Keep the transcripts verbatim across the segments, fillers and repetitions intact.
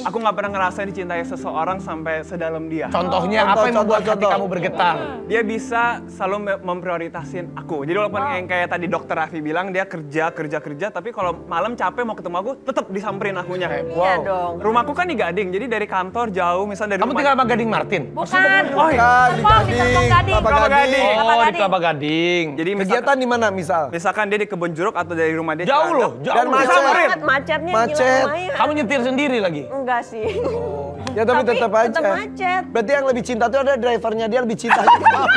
aku nggak pernah ngerasain dicintai seseorang sampai sedalam dia. Contohnya Contoh, apa yang membuat contoh, hati contoh. kamu bergetar? Dia bisa selalu me- memprioritasin aku. Jadi walaupun yang kayak tadi dokter Raffi bilang dia kerja kerja kerja, tapi kalau malam capek mau ketemu aku, tetap disamperin akunya. Iya dong. Rumahku kan di Gading, jadi dari kantor jauh, misal dari Kamu rumah. tinggal sama Gading Martin? Bukan. Oh, iya. Kan, di Apa? Di Gading, Kampung Gading. Kelapa Kelapa Gading. Gading. Kelapa Oh, di Gading. Kelapa Gading. Jadi misalkan, Kegiatan di mana misal? misalkan dia di Kebun Jeruk atau dari rumah dia Jauh Cilandak. loh, jauh. Dan loh. macet. Macet, macetnya Macet. gila lumayan. Kamu nyetir sendiri lagi? Enggak sih. Ya tapi, Tapi tetap aja. tetap macet. Berarti yang lebih cinta tuh ada drivernya, dia lebih cinta.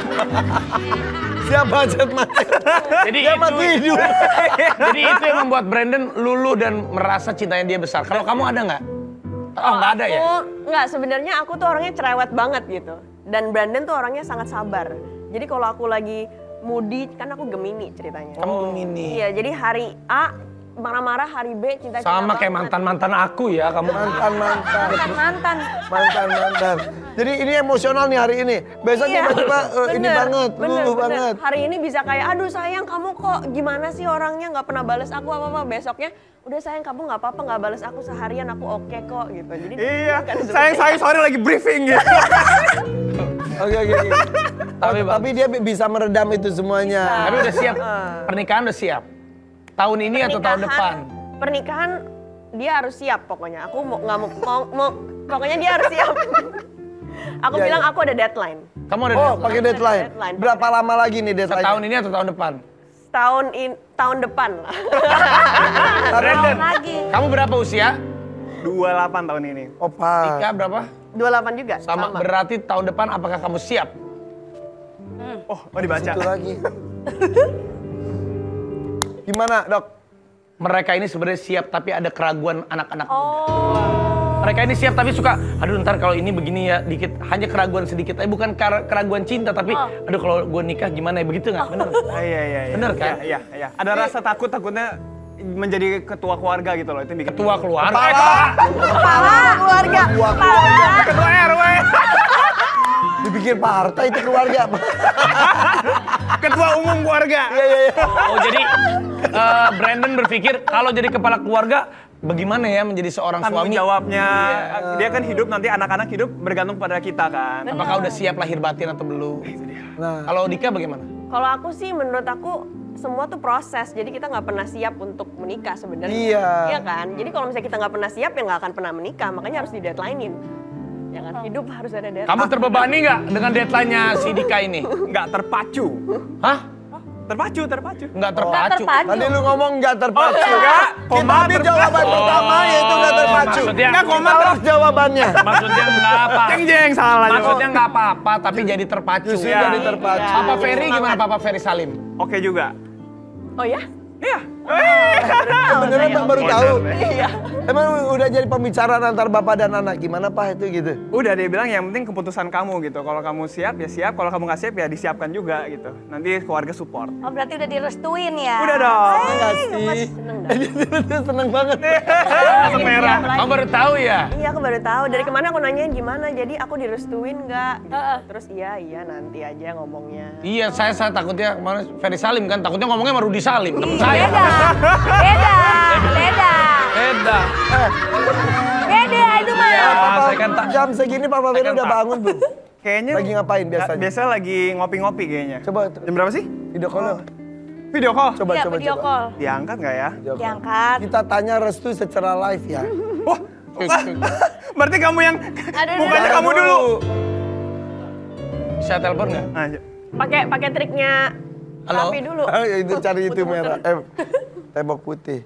Siap macet-macet. Jadi Dia itu, mati hidup. jadi itu yang membuat Brandon luluh dan merasa cintanya dia besar. Kalau kamu ada nggak? Oh, nggak ada ya? Aku, enggak, sebenarnya aku tuh orangnya cerewet banget gitu. Dan Brandon tuh orangnya sangat sabar. Jadi kalau aku lagi moody, kan aku Gemini ceritanya. Kamu Gemini. Iya, jadi hari A marah-marah, hari B cinta-cinta Sama kayak banget. mantan-mantan aku ya, kamu. Mantan-mantan. Mantan-mantan. Mantan-mantan. Jadi ini emosional nih hari ini. Besok Iya, tiba-tiba eh, ini bener, banget, bener, luluh bener. banget. Hari ini bisa kayak, aduh sayang kamu kok gimana sih orangnya nggak pernah balas aku apa-apa. Besoknya, udah sayang kamu nggak apa-apa nggak balas aku seharian, aku oke kok gitu. Jadi Iya, kan sayang seperti- saya sorry lagi briefing gitu. Oke, oke, oke. Tapi, Oh, tapi dia bi- bisa meredam itu semuanya. Tapi udah siap, pernikahan udah siap. Tahun ini atau tahun depan? Pernikahan dia harus siap pokoknya. Aku mau nggak mau, mau, mau pokoknya dia harus siap. Aku Iya, bilang iya. aku ada deadline. Kamu ada Oh, deadline? pakai deadline. Deadline. Berapa lama lagi nih deadline? Tahun ini atau tahun depan? Tahun in, tahun depan lah. Brandon, lagi. kamu berapa usia? dua puluh delapan tahun ini. Opa. Tika berapa? dua puluh delapan juga. Sama, berarti tahun depan apakah kamu siap? Oh, oh dibaca. Itu lagi. Gimana, Dok? Mereka ini sebenarnya siap tapi ada keraguan anak-anak muda. Oh. Mereka ini siap tapi suka, aduh ntar kalau ini begini ya dikit, hanya keraguan sedikit. Eh bukan kar- keraguan cinta tapi, Oh. aduh kalau gue nikah gimana ya, begitu nggak? Bener? Ah, iya, iya, iya. Bener kan? Iya, iya, iya. Ada rasa takut takutnya menjadi ketua keluarga gitu loh, itu yang bikin. Ketua keluarga. Kepala keluarga. Ketua Kepala. Ketua R W. Dibikin partai itu keluarga. Ketua umum keluarga. Iya, iya, iya. Oh jadi eh, Brandon berpikir kalau jadi kepala keluarga bagaimana ya menjadi seorang Tanggung suami? jawabnya, Iya. dia kan hidup nanti anak-anak hidup bergantung pada kita kan. Apakah udah siap lahir batin atau belum? Nah, Kalau Dika bagaimana? Kalau aku sih menurut aku semua tuh proses. Jadi kita nggak pernah siap untuk menikah sebenarnya. Iya. Iya kan? Jadi kalau misalnya kita nggak pernah siap ya nggak akan pernah menikah. Makanya harus di deadline-in. Ya kan? Hidup harus ada deadline. Kamu terbebani nggak dengan deadline-nya si Dika ini? Nggak terpacu. Hah? Terpacu, terpacu. Nggak terpacu? tadi lu ngomong nggak terpacu. Oh, enggak. Kita Koma ambil terpacu. jawaban pertama yaitu nggak Oh, terpacu. maksudnya- Nggak koma terus jawabannya. Maksudnya nggak apa? Jeng jeng salah. Maksudnya nggak apa-apa tapi jadi terpacu. Justru Iya. jadi terpacu. Papa Ferry gimana Papa Ferry Salim? Oke juga. Oh ya? Iya. Beneran Pak baru Bener, tahu. Iya. Emang udah jadi pembicaraan antar bapak dan anak gimana Pak itu gitu? Udah dia bilang yang penting keputusan kamu gitu. Kalau kamu siap ya siap, kalau kamu nggak siap ya disiapkan juga gitu. Nanti keluarga support. Oh berarti udah direstuin ya? Udah dong. Enggak sih. Dia seneng banget. Langsung merah. Kamu baru tahu ya? Iya aku baru tahu. Dari kemana aku nanyain gimana. Jadi aku direstuin nggak? Terus iya iya nanti aja ngomongnya. Iya, saya saya takutnya kemarin Ferry Salim kan, takutnya ngomongnya sama Rudi Salim, temen saya. Beda, beda, beda, Beda. beda itu mah. Iya, Papa, saya kan tak. jam segini Papa Ferry kan udah tak. bangun belum? Kayaknya Lagi ngapain biasanya? Biasanya lagi ngopi-ngopi kayaknya. Coba Jam berapa sih? video call dong. Video call. Coba Iya, coba video coba. call. Diangkat nggak ya? Video call. Diangkat. Kita tanya restu secara live ya. Wah. Berarti kamu yang Aduh, mukanya aduh, kamu dulu. Bisa telepon nggak? Nah, Pakai pakai triknya Halo? Rapi dulu. Ah, itu cari itu Muter-muter. merah. Eh, tembok putih.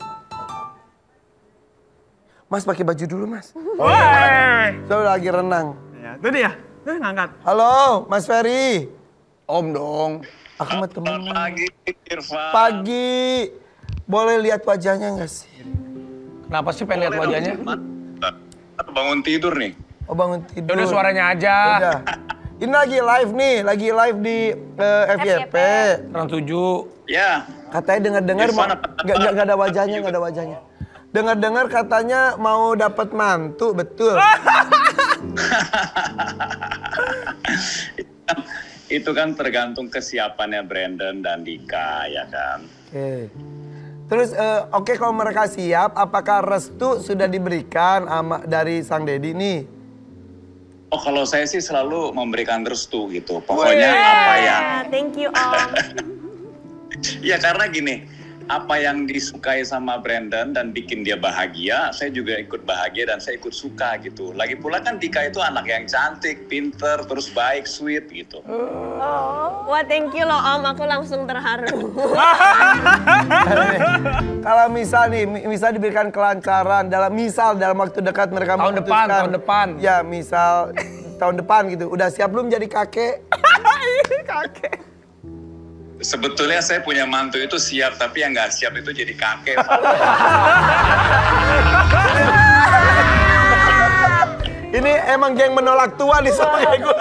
Mas pakai baju dulu mas. Woi. Saya lagi renang. Ya, itu dia. Tuh ngangkat. Halo Mas Ferry. Om dong. Aku mau temenan. Pagi, Irfan. Pagi. Boleh lihat wajahnya nggak sih? Kenapa sih pengen lihat wajahnya? Atau bangun tidur nih? Oh bangun Ya tidur. udah suaranya aja. Udah. Ini lagi live nih, lagi live di eh, F Y P. Terang tujuh. Ya. Katanya dengar-dengar mau Irfan apa? nggak nggak nggak ada wajahnya, nggak ada wajahnya. Dengar-dengar katanya mau dapat mantu, betul? Itu kan tergantung kesiapannya Brandon dan Dika, ya kan? Oke. Terus eh, oke kalau mereka siap, apakah restu sudah diberikan ama, dari Sang Dedi nih? Oh kalau saya sih selalu memberikan restu gitu. Pokoknya apa yang... Yeah, thank you Om. Ya karena gini, apa yang disukai sama Brandon dan bikin dia bahagia, saya juga ikut bahagia dan saya ikut suka gitu. Lagi pula kan Dika itu anak yang cantik, pinter, terus baik, sweet gitu. Wah thank you loh Om, aku langsung terharu. Kalau misal nih, mi- misal diberikan kelancaran dalam misal dalam waktu dekat mereka Tahun depan, memutuskan- tahun depan. Ya misal tahun depan gitu. Udah siap belum jadi kakek? Kakek. Sebetulnya saya punya mantu itu siap, tapi yang nggak siap itu jadi kakek. Ini emang geng menolak tua di sama gue.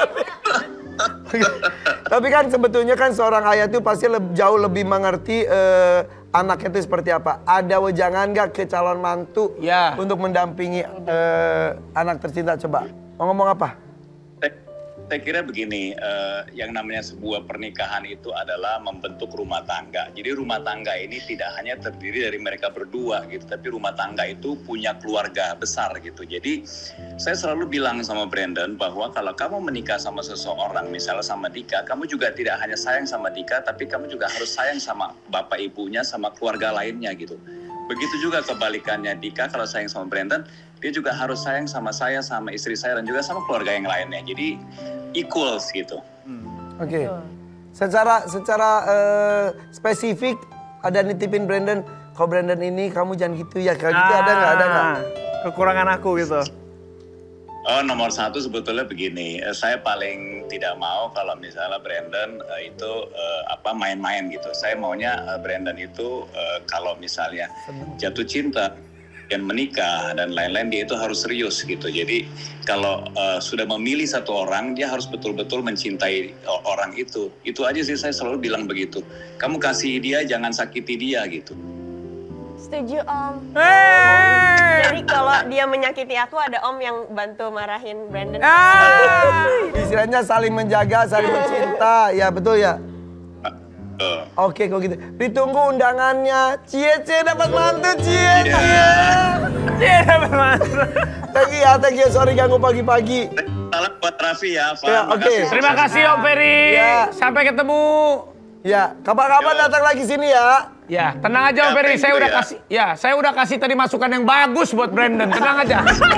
Tapi kan sebetulnya kan seorang ayah itu pasti leb- jauh lebih mengerti eh, anaknya itu seperti apa. Ada wejangan nggak ke calon mantu Ya. untuk mendampingi eh, anak tercinta? Coba mau ngomong apa? saya, saya kira begini, eh, yang namanya sebuah pernikahan itu adalah membentuk rumah tangga. Jadi rumah tangga ini tidak hanya terdiri dari mereka berdua gitu, tapi rumah tangga itu punya keluarga besar gitu. Jadi saya selalu bilang sama Brandon bahwa kalau kamu menikah sama seseorang, misalnya sama Dika, kamu juga tidak hanya sayang sama Dika, tapi kamu juga harus sayang sama bapak ibunya, sama keluarga lainnya gitu. Begitu juga kebalikannya, Dika kalau sayang sama Brandon, dia juga harus sayang sama saya, sama istri saya, dan juga sama keluarga yang lainnya. Jadi equals gitu. Oke. Secara secara eh, spesifik ada nitipin Brandon. Kalau Brandon ini kamu jangan gitu ya. Kayak gitu ada nggak? Ada nggak? Ah, kekurangan aku gitu. Oh, nomor satu sebetulnya begini, eh, saya paling tidak mau kalau misalnya Brandon eh, itu eh, apa main-main gitu. Saya maunya eh, Brandon itu eh, kalau misalnya jatuh cinta dan menikah dan lain-lain, dia itu harus serius gitu. Jadi kalau eh, sudah memilih satu orang, dia harus betul-betul mencintai o- orang itu. Itu aja sih saya selalu bilang begitu. Kamu kasih dia, jangan sakiti dia gitu. Setuju Om. Hey! Jadi kalau dia menyakiti aku ada Om yang bantu marahin Brandon. Ah! Istilahnya saling menjaga, saling mencinta. Ya betul ya. Tuh. Oke kalau gitu. Ditunggu undangannya. Cie cie dapat mantu cie cie. Cie dapat mantu. Thank you ya, thank you. Sorry ganggu pagi-pagi. Salam buat Raffi ya, Pak. Ya, oke. Makasih. Terima kasih Om Ferry. Ya. Sampai ketemu. Ya, kapan-kapan Ya. datang lagi sini ya. Ya, tenang aja Om Ya, Ferry. thank Saya you udah ya. kasih, ya, saya udah kasih tadi masukan yang bagus buat Brandon. Tenang aja.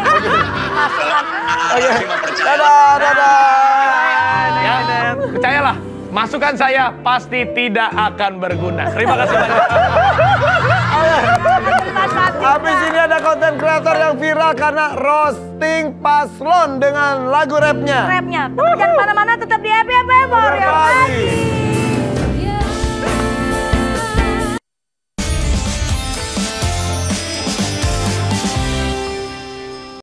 Oke. Raffi mah percaya. Dadah, dadah. Ya, percayalah, masukan saya pasti tidak akan berguna. Terima kasih banyak. Habis ini ada konten kreator yang viral karena roasting paslon dengan lagu rapnya. Rapnya. Tapi jangan mana-mana, tetap di Happy Happy Hour ya Berbagi. pagi.